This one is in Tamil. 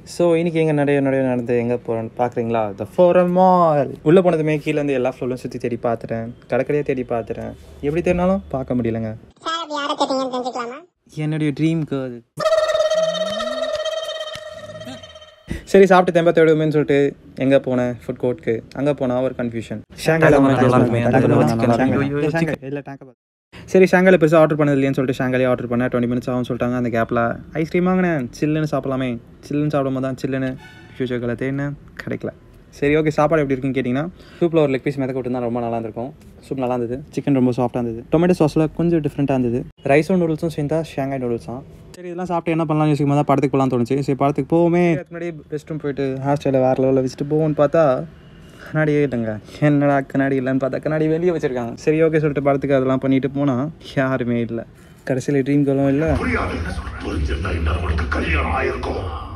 ஸோ இன்றைக்கி எங்கே நிறைய நடந்து எங்கே போகிறோன்னு பார்க்குறீங்களா? The Forum mall. உள்ளே போனதுமே கீழேருந்து எல்லா ஃப்ளோரும் சுற்றி தேடி பார்த்துட்டேன், கடைக்கடையாக தேடி பார்த்துட்டேன். எப்படி தேடினாலும் பார்க்க முடியலங்க. என்னுடைய ட்ரீம் கேர்ள். சரி சாப்பிட்டு தெம்ப தேடுவேன்னு சொல்லிட்டு எங்கே போனேன்? ஃபுட் கோர்ட்டுக்கு. அங்கே போனால் ஒரு கன்ஃபியூஷன். சரி ஷாங்காயில் பெருசாக ஆர்டர் பண்ணது இல்லைன்னு சொல்லிட்டு ஷாங்காலே ஆர்டர் பண்ணேன். 20 மினிட்ஸ் ஆகும்னு சொல்லிட்டாங்க. அந்த கேப்பில் ஐஸ்கிரீம் வாங்கினேன். சில்லுன்னு சாப்பிடலாமே, சில்லுன்னு சாப்பிடும்போது தான் சில்லுன்னு ஃபியூச்சர்களை தேடினேன், கிடைக்கல. சரி ஓகே, சாப்பாடு எப்படி இருக்குன்னு கேட்டிங்கன்னா, சூப்பில் ஒரு லெக் பீஸ் மிதக்க விட்டுருந்தா ரொம்ப நல்லா இருந்திருக்கும். சூப் நல்லா இருந்தது, சிக்கன் ரொம்ப சாஃப்டாக இருந்தது, டொமேட்டோ சாஸில் கொஞ்சம் டிஃப்ரெண்ட்டாக இருந்தது, ரைஸும் நூடுல்ஸும் சேர்ந்தா ஷாங்காய் நூடுல்ஸ் தான். சரி இதெல்லாம் சாப்பிட்டு என்ன பண்ணலாம்னு யோசிக்கும் போது தான் படத்துக்கு போகலான்னு தோணுச்சு. சரி படத்துக்கு போவோமே, முன்னாடி ரெஸ்ட் ரூம் போயிட்டு ஹேர் ஸ்டைலை வேறு லெவலில் வச்சுட்டு போவோம்னு பார்த்தா கண்ணாடியே இல்லைங்க. என்னடா கண்ணாடி இல்லைன்னு பார்த்தா கண்ணாடி வெளியே வச்சுருக்காங்க. சரி ஓகே சொல்லிட்டு படத்துக்கு அதெல்லாம் பண்ணிட்டு போனால் யாருமே இல்லை. கடைசியில் ட்ரீம் கேர்ளும் இல்லை.